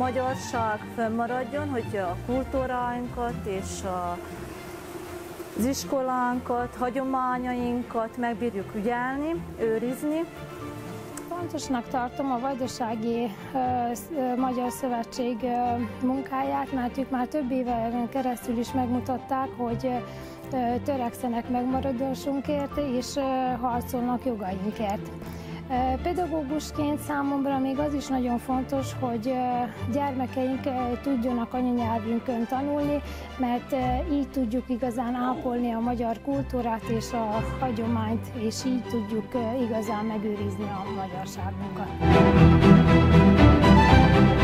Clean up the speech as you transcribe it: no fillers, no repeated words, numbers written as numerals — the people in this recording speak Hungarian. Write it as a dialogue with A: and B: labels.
A: magyarság fönnmaradjon, hogy a kultúráinkat és az iskolánkat, hagyományainkat megbírjuk ügyelni, őrizni.
B: Fontosnak tartom a Vajdasági Magyar Szövetség munkáját, mert ők már több éven keresztül is megmutatták, hogy törekszenek megmaradásunkért és harcolnak jogainkért. Pedagógusként számomra még az is nagyon fontos, hogy gyermekeink tudjanak anyanyelvünkön tanulni, mert így tudjuk igazán ápolni a magyar kultúrát és a hagyományt, és így tudjuk igazán megőrizni a magyarságunkat.